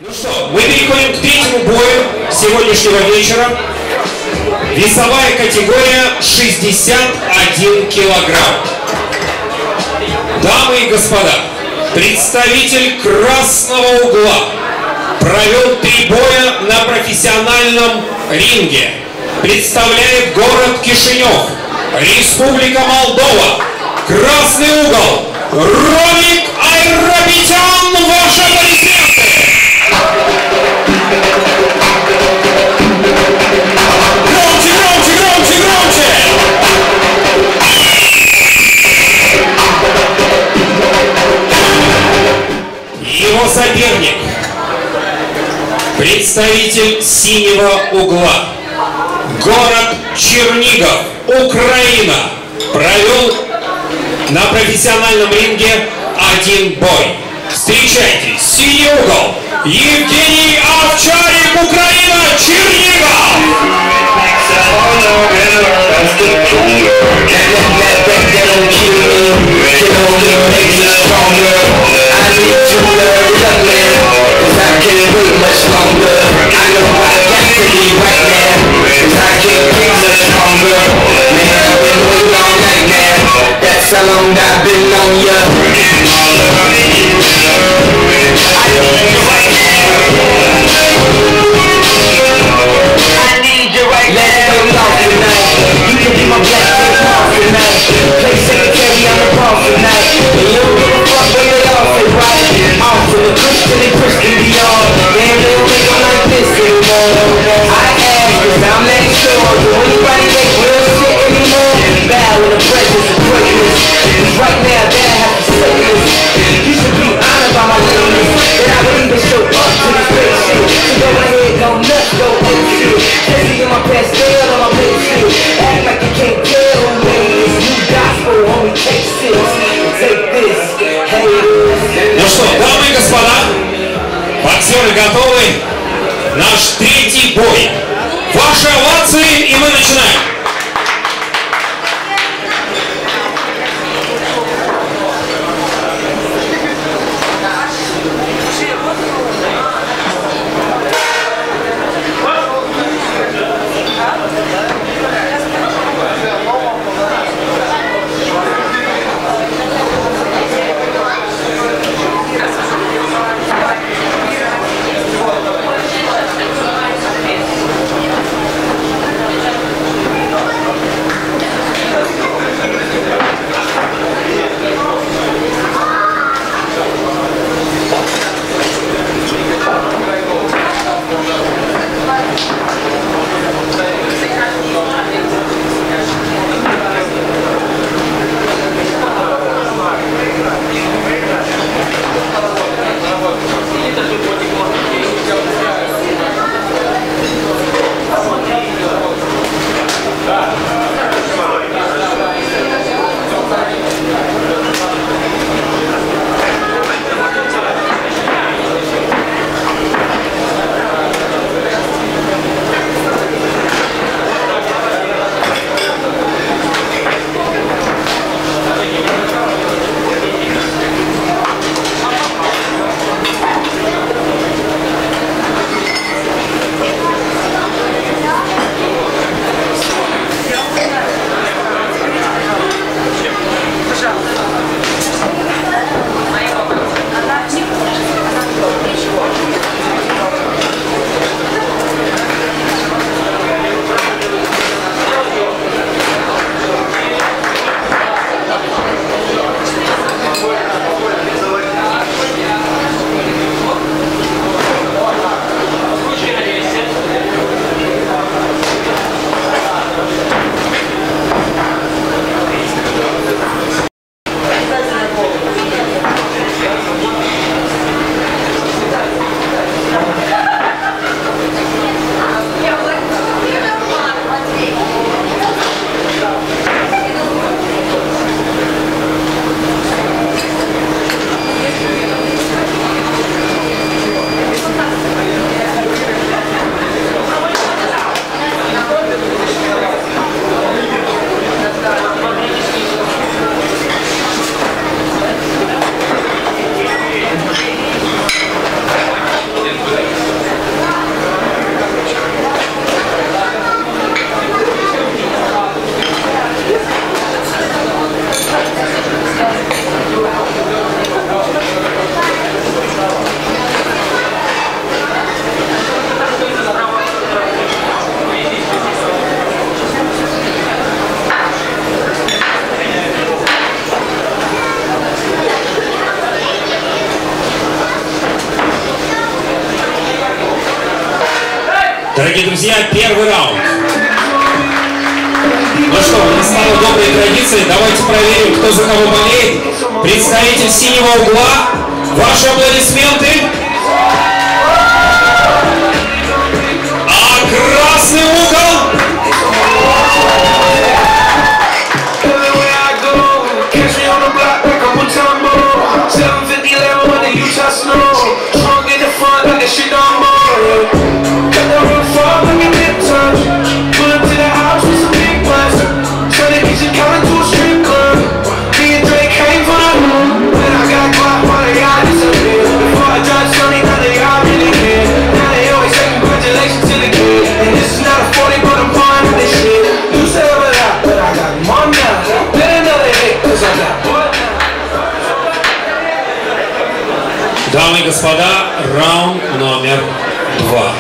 Ну что, мы переходим к третьему бою сегодняшнего вечера. Весовая категория 61 килограмм. Дамы и господа, представитель красного угла провел 3 боя на профессиональном ринге. Представляет город Кишинев, Республика Молдова. Красный угол. Ромик Айрапетян, ваши аплодисменты! Громче, громче, громче, громче! Его соперник, представитель синего угла, город Чернигов, Украина, провел на профессиональном ринге 1 бой. Встречайте, синий угол, Евгений Овчарик, Украина, Чернигов! That's how long I've been on ya. I need you right now. Let's go off tonight. You can be my black face off tonight. Play secretary on the ball tonight. And you don't give a fuck when they all say right. Off to the Christian and Christian Dior. Damn, they don't make them like this anymore. I ask, cause I'm not sure. Do anybody make real shit anymore? Bow with the presence of greatness. Cause right now that I have to say this. You should be honored by my lateness. That I would even show up to this great shit. So go ahead, go nuts, go ape shit. Jesse in my pastel on my big shit. Act like you can't tell who made this. New gospel, homie, take 6. Take this, haters. Ну что, дамы и господа, боксеры готовы? Наш 3-й бой. Ваши овации, и мы начинаем. Дорогие друзья, первый раунд. Ну что, у нас стала доброй традицией. Давайте проверим, кто за кого болеет. Представитель синего угла. Ваши аплодисменты. А красный угол. Дамы и господа, раунд номер 2.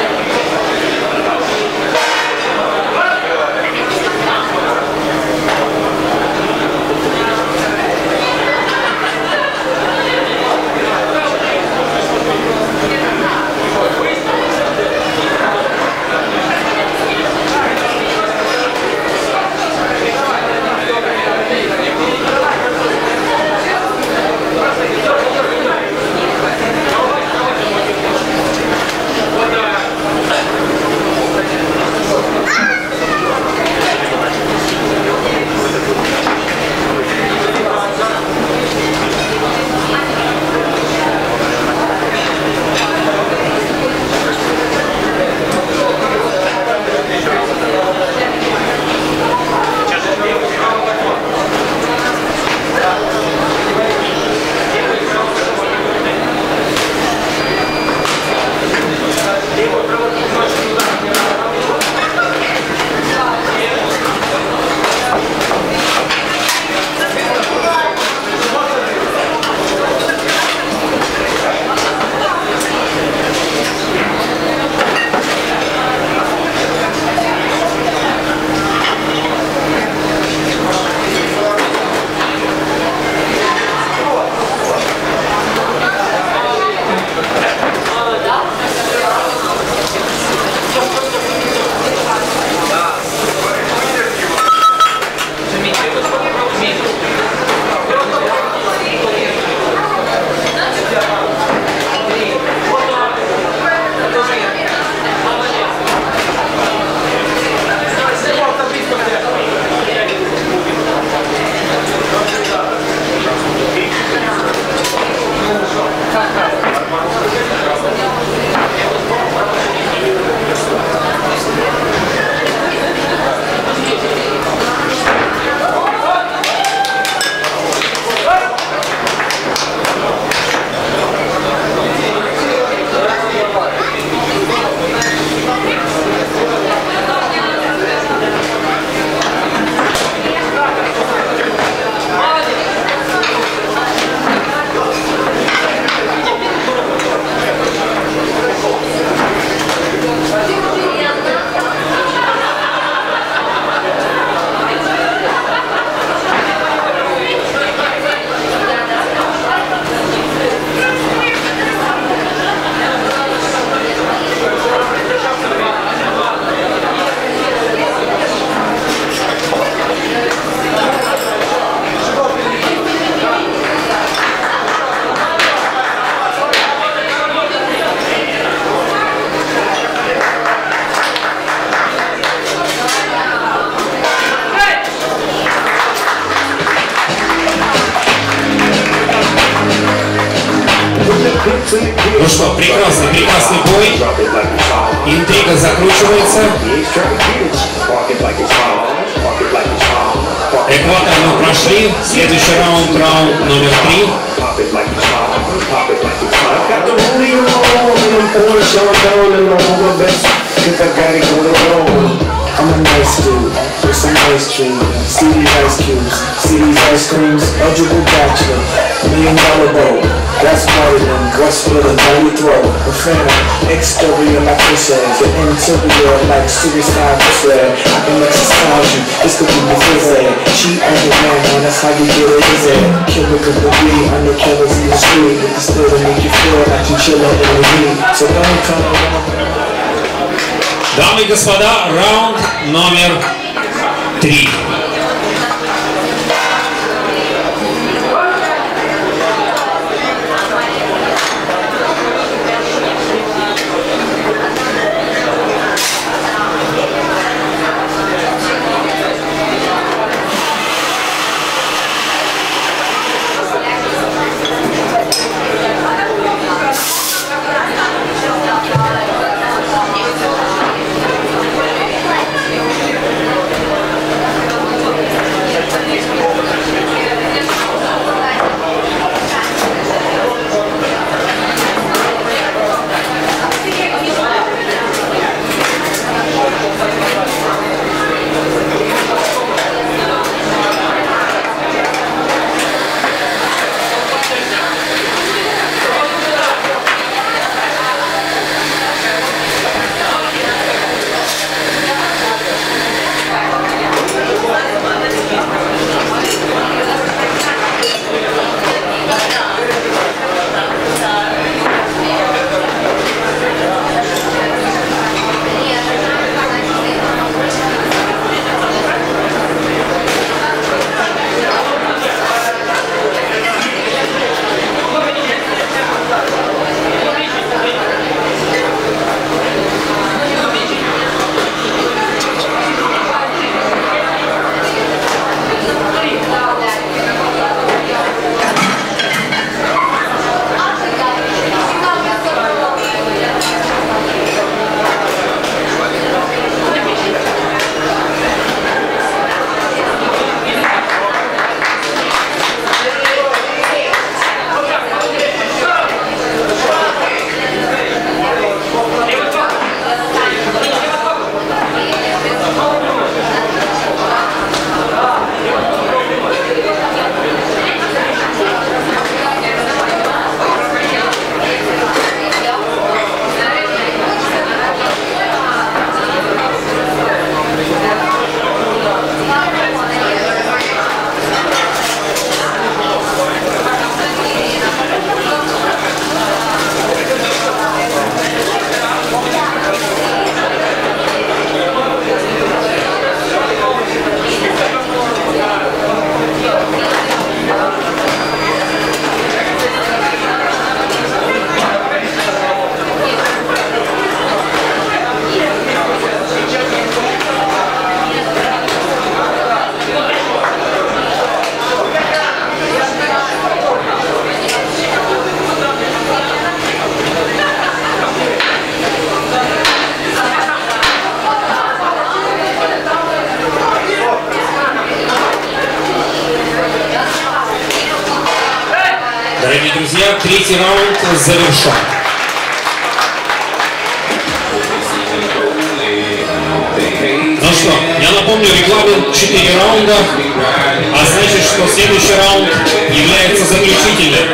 Ну что, прекрасный бой. Интрига закручивается. Экватор мы прошли. Следующий раунд номер 3. I'm a nice dude with some ice cream. See these ice cubes, see these ice creams. Eligible bachelor, $1 million bowl. That's more than what's spilling down your throat. The phantom, exterior like fishes, the interior like suicide whistle. I can exercise you, this could be the fizzy. Cheat on the man, that's how you get it, is it? Killer could be on the corners of the street, but still to make you feel like you chillin' in the heat. So don't come around. Дамы и господа, раунд номер 3. Дорогие друзья, третий раунд завершен. Ну что, я напомню, регламент 4 раунда, а значит, что следующий раунд является заключительным.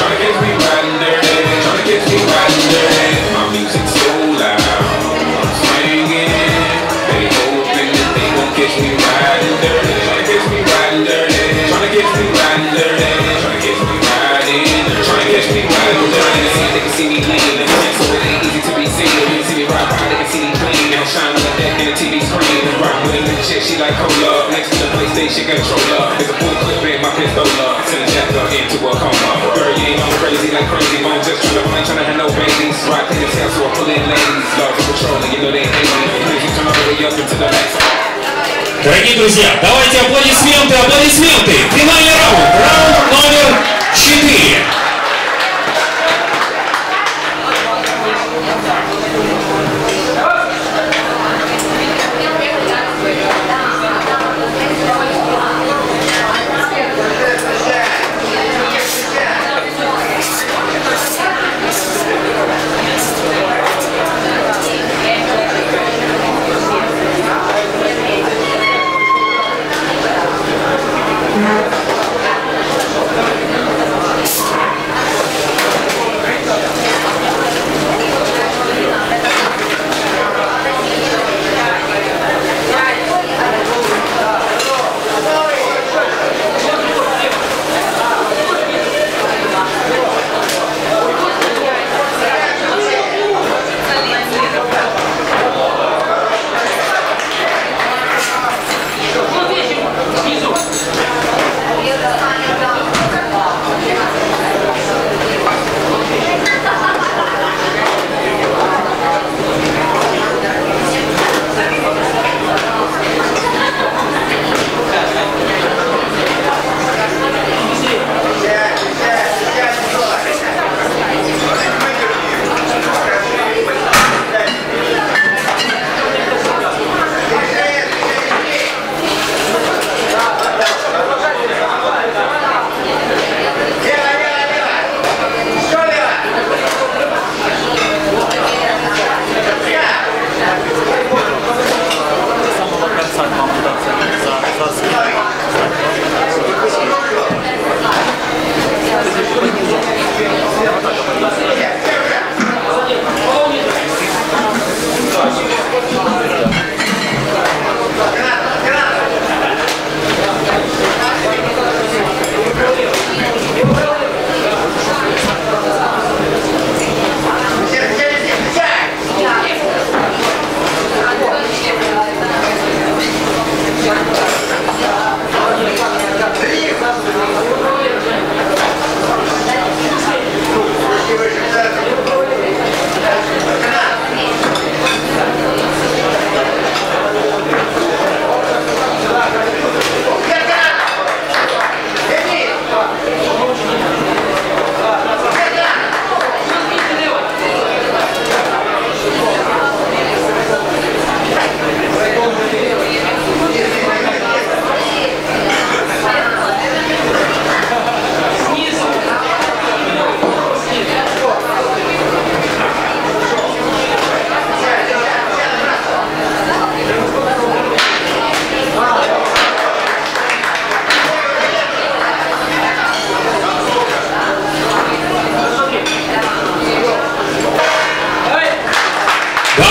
She like cola, next to the PlayStation controller. There's a full clip in my pistola. Send Jessica into a coma. Girl, you ain't on crazy like crazy. I'm just trying to have no babies. Right in his house, so I pull in ladies. Love for patrolling, you know they hate me. Please you turn all the way up into the next. Дорогие друзья, давайте аплодисменты, аплодисменты. Финальный раунд, раунд номер 4.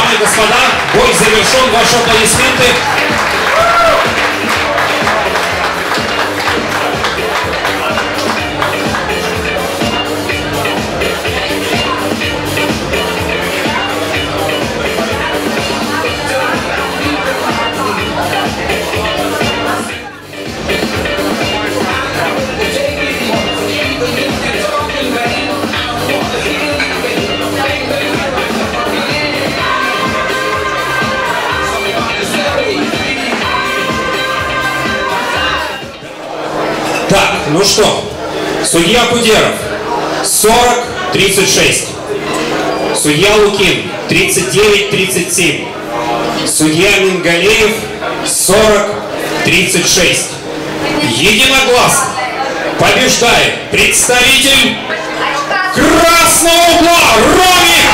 Дамы и господа, бой завершен. Ваши аплодисменты. Так, ну что, судья Кудеров 40-36, судья Лукин 39-37, судья Мингалеев 40-36. Единогласно побеждает представитель красного угла Ромик